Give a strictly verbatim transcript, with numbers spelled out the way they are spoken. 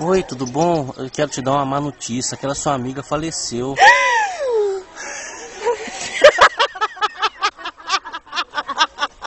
Oi, tudo bom? Eu quero te dar uma má notícia. Aquela sua amiga faleceu.